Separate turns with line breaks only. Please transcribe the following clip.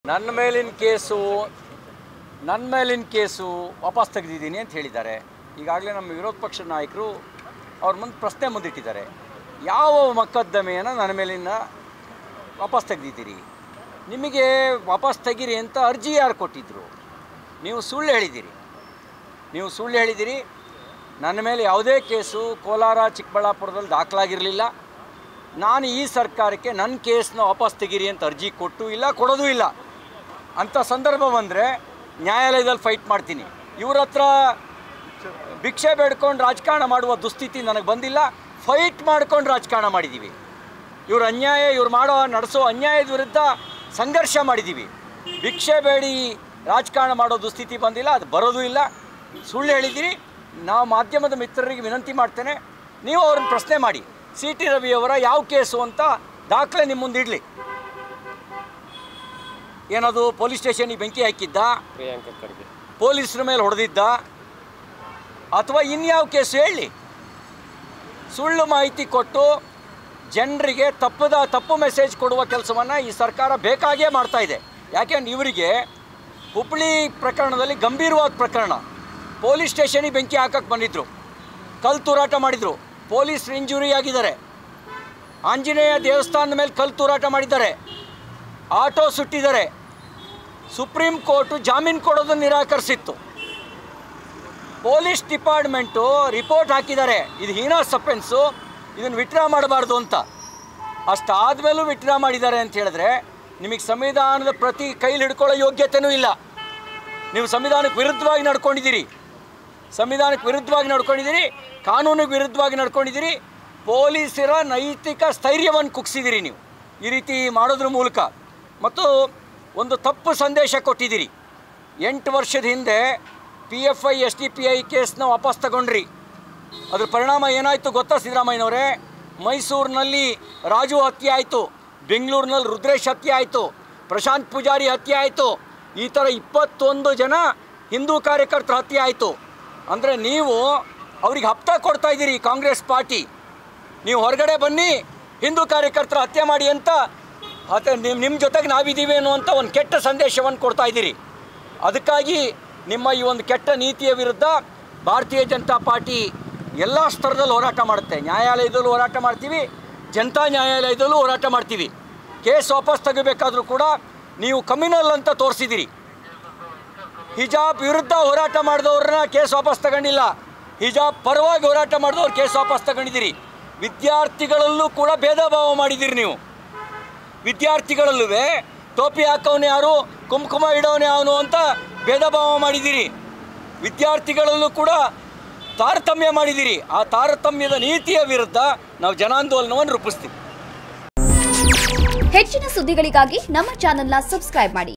ನನ್ನ ಮೇಲಿನ ಕೇಸು ವಾಪಸ್ ತೆಗೆದಿದ್ದೀನಿ ಅಂತ ಹೇಳಿದ್ದಾರೆ. ಈಗಾಗಲೇ ನಮ್ಮ ವಿರೋಧ ಪಕ್ಷದ ನಾಯಕರು ಅವ್ರ ಮುಂದೆ ಪ್ರಶ್ನೆ ಮುಂದಿಟ್ಟಿದ್ದಾರೆ. ಯಾವ ಮೊಕದ್ದಮೆಯನ್ನು ನನ್ನ ಮೇಲಿನ ವಾಪಸ್ ತೆಗೆದಿದ್ದೀರಿ? ನಿಮಗೆ ವಾಪಸ್ ತೆಗೀರಿ ಅಂತ ಅರ್ಜಿ ಯಾರು ಕೊಟ್ಟಿದ್ದರು? ನೀವು ಸುಳ್ಳು ಹೇಳಿದ್ದೀರಿ. ನನ್ನ ಮೇಲೆ ಯಾವುದೇ ಕೇಸು ಕೋಲಾರ ಚಿಕ್ಕಬಳ್ಳಾಪುರದಲ್ಲಿ ದಾಖಲಾಗಿರಲಿಲ್ಲ. ನಾನು ಈ ಸರ್ಕಾರಕ್ಕೆ ನನ್ನ ಕೇಸನ್ನ ವಾಪಸ್ ತೆಗೀರಿ ಅಂತ ಅರ್ಜಿ ಕೊಟ್ಟು ಇಲ್ಲ, ಕೊಡೋದು ಇಲ್ಲ. ಅಂಥ ಸಂದರ್ಭ ಬಂದರೆ ನ್ಯಾಯಾಲಯದಲ್ಲಿ ಫೈಟ್ ಮಾಡ್ತೀನಿ. ಇವ್ರ ಹತ್ರ ಭಿಕ್ಷೆ ಬೇಡ್ಕೊಂಡು ರಾಜಕಾರಣ ಮಾಡುವ ದುಸ್ಥಿತಿ ನನಗೆ ಬಂದಿಲ್ಲ. ಫೈಟ್ ಮಾಡ್ಕೊಂಡು ರಾಜಕಾರಣ ಮಾಡಿದ್ದೀವಿ. ಇವ್ರ ನಡೆಸೋ ಅನ್ಯಾಯದ ವಿರುದ್ಧ ಸಂಘರ್ಷ ಮಾಡಿದ್ದೀವಿ. ಭಿಕ್ಷೆ ಬೇಡಿ ರಾಜಕಾರಣ ಮಾಡೋ ದುಸ್ಥಿತಿ ಬಂದಿಲ್ಲ, ಅದು ಬರೋದು ಇಲ್ಲ. ಸುಳ್ಳು ಹೇಳಿದ್ದೀರಿ. ನಾವು ಮಾಧ್ಯಮದ ಮಿತ್ರರಿಗೆ ವಿನಂತಿ ಮಾಡ್ತೇನೆ, ನೀವು ಅವ್ರನ್ನ ಪ್ರಶ್ನೆ ಮಾಡಿ. ಸಿ.ಟಿ. ರವಿಯವರ ಯಾವ ಕೇಸು ಅಂತ ದಾಖಲೆ ನಿಮ್ಮ ಮುಂದೆ ಇಡಲಿ. ಏನದು ಪೊಲೀಸ್ ಸ್ಟೇಷನಿಗೆ ಬೆಂಕಿ ಹಾಕಿದ್ದ, ಪೊಲೀಸರ ಮೇಲೆ ಹೊಡೆದಿದ್ದ, ಅಥವಾ ಇನ್ಯಾವ ಕೇಸು ಹೇಳಿ. ಸುಳ್ಳು ಮಾಹಿತಿ ಕೊಟ್ಟು ಜನರಿಗೆ ತಪ್ಪು ಮೆಸೇಜ್ ಕೊಡುವ ಕೆಲಸವನ್ನು ಈ ಸರ್ಕಾರ ಬೇಕಾಗೇ ಮಾಡ್ತಾ ಇದೆ. ಯಾಕೆಂದ್ರೆ ಇವರಿಗೆ ಹುಬ್ಬಳ್ಳಿ ಪ್ರಕರಣದಲ್ಲಿ ಗಂಭೀರವಾದ ಪ್ರಕರಣ, ಪೊಲೀಸ್ ಸ್ಟೇಷನಿಗೆ ಬೆಂಕಿ ಹಾಕಕ್ಕೆ ಬಂದಿದ್ದರು, ಕಲ್ಲು ತೂರಾಟ ಮಾಡಿದರು, ಪೊಲೀಸರು ಇಂಜುರಿ ಆಗಿದ್ದಾರೆ, ಆಂಜನೇಯ ದೇವಸ್ಥಾನದ ಮೇಲೆ ಕಲ್ಲು ತೂರಾಟ ಮಾಡಿದ್ದಾರೆ, ಆಟೋ ಸುಟ್ಟಿದ್ದಾರೆ. ಸುಪ್ರೀಂ ಕೋರ್ಟು ಜಾಮೀನು ಕೊಡೋದನ್ನು ನಿರಾಕರಿಸಿತ್ತು. ಪೊಲೀಸ್ ಡಿಪಾರ್ಟ್ಮೆಂಟು ರಿಪೋರ್ಟ್ ಹಾಕಿದ್ದಾರೆ, ಇದು ಹೀನಾಸ್ ಅಫೆನ್ಸು, ಇದನ್ನು ವಿತ್ಡ್ರಾ ಮಾಡಬಾರ್ದು ಅಂತ. ಅಷ್ಟಾದಮೇಲೂ ವಿತ್ಡ್ರಾ ಮಾಡಿದ್ದಾರೆ ಅಂತ ಹೇಳಿದ್ರೆ ನಿಮಗೆ ಸಂವಿಧಾನದ ಪ್ರತಿ ಕೈಲಿ ಹಿಡ್ಕೊಳ್ಳೋ ಯೋಗ್ಯತೆಯೂ ಇಲ್ಲ. ನೀವು ಸಂವಿಧಾನಕ್ಕೆ ವಿರುದ್ಧವಾಗಿ ನಡ್ಕೊಂಡಿದ್ದೀರಿ, ಕಾನೂನಿಗೆ ವಿರುದ್ಧವಾಗಿ ನಡ್ಕೊಂಡಿದ್ದೀರಿ. ಪೊಲೀಸರ ನೈತಿಕ ಸ್ಥೈರ್ಯವನ್ನು ಕುಗ್ಸಿದ್ದೀರಿ ನೀವು ಈ ರೀತಿ ಮಾಡೋದ್ರ ಮೂಲಕ. ಮತ್ತು ಒಂದು ತಪ್ಪು ಸಂದೇಶ ಕೊಟ್ಟಿದ್ದೀರಿ. 8 ವರ್ಷದ ಹಿಂದೆ PFI SDPI ಕೇಸ್ನ ವಾಪಸ್ ತಗೊಂಡ್ರಿ. ಅದ್ರ ಪರಿಣಾಮ ಏನಾಯಿತು ಗೊತ್ತಾ ಸಿದ್ದರಾಮಯ್ಯನವರೇ? ಮೈಸೂರಿನಲ್ಲಿ ರಾಜು ಹತ್ಯೆ ಆಯಿತು, ಬೆಂಗಳೂರಿನಲ್ಲಿ ರುದ್ರೇಶ್ ಹತ್ಯೆ ಆಯಿತು, ಪ್ರಶಾಂತ್ ಪೂಜಾರಿ ಹತ್ಯೆ ಆಯಿತು. ಈ ಥರ 21 ಜನ ಹಿಂದೂ ಕಾರ್ಯಕರ್ತರ ಹತ್ಯೆ ಆಯಿತು. ಅಂದರೆ ನೀವು ಅವ್ರಿಗೆ ಹಪ್ತ ಕೊಡ್ತಾ ಇದ್ದೀರಿ. ಕಾಂಗ್ರೆಸ್ ಪಾರ್ಟಿ, ನೀವು ಹೊರಗಡೆ ಬನ್ನಿ, ಹಿಂದೂ ಕಾರ್ಯಕರ್ತರ ಹತ್ಯೆ ಮಾಡಿ ಅಂತ, ನಿಮ್ಮ ಜೊತೆಗೆ ನಾವಿದ್ದೀವಿ ಅನ್ನುವಂಥ ಒಂದು ಕೆಟ್ಟ ಸಂದೇಶವನ್ನು ಕೊಡ್ತಾ ಇದ್ದೀರಿ. ಅದಕ್ಕಾಗಿ ನಿಮ್ಮ ಈ ಒಂದು ಕೆಟ್ಟ ನೀತಿಯ ವಿರುದ್ಧ ಭಾರತೀಯ ಜನತಾ ಪಾರ್ಟಿ ಎಲ್ಲ ಸ್ತರದಲ್ಲಿ ಹೋರಾಟ ಮಾಡುತ್ತೆ. ನ್ಯಾಯಾಲಯದಲ್ಲೂ ಹೋರಾಟ ಮಾಡ್ತೀವಿ, ಜನತಾ ನ್ಯಾಯಾಲಯದಲ್ಲೂ ಹೋರಾಟ ಮಾಡ್ತೀವಿ. ಕೇಸ್ ವಾಪಸ್ ತೆಗಿಬೇಕಾದ್ರೂ ಕೂಡ ನೀವು ಕಮ್ಯುನಲ್ ಅಂತ ತೋರಿಸಿದ್ದೀರಿ. ಹಿಜಾಬ್ ವಿರುದ್ಧ ಹೋರಾಟ ಮಾಡಿದವ್ರನ್ನ ಕೇಸ್ ವಾಪಸ್ ತಗೊಂಡಿಲ್ಲ, ಹಿಜಾಬ್ ಪರವಾಗಿ ಹೋರಾಟ ಮಾಡಿದವ್ರು ಕೇಸ್ ವಾಪಸ್ ತಗೊಂಡಿದ್ದೀರಿ. ವಿದ್ಯಾರ್ಥಿಗಳಲ್ಲೂ ಕೂಡ ಭೇದ ಭಾವ ಮಾಡಿದ್ದೀರಿ ನೀವು. ವಿದ್ಯಾರ್ಥಿಗಳಲ್ಲೂ ಟೋಪಿ ಹಾಕೋನು ಯಾರು, ಕುಂಕುಮ ಇಡೋನು ಯಾವನು ಅಂತ ಭೇದ ಭಾವ ಮಾಡಿದ್ದೀರಿ. ವಿದ್ಯಾರ್ಥಿಗಳಲ್ಲೂ ಕೂಡ ತಾರತಮ್ಯ ಮಾಡಿದ್ದೀರಿ. ಆ ತಾರತಮ್ಯದ ನೀತಿಯ ವಿರುದ್ಧ ನಾವು ಜನಾಂದೋಲನವನ್ನು ರೂಪಿಸ್ತೀವಿ.
ಹೆಚ್ಚಿನ ಸುದ್ದಿಗಳಿಗಾಗಿ ನಮ್ಮ ಚಾನೆಲ್ನ ಸಬ್ಸ್ಕ್ರೈಬ್ ಮಾಡಿ.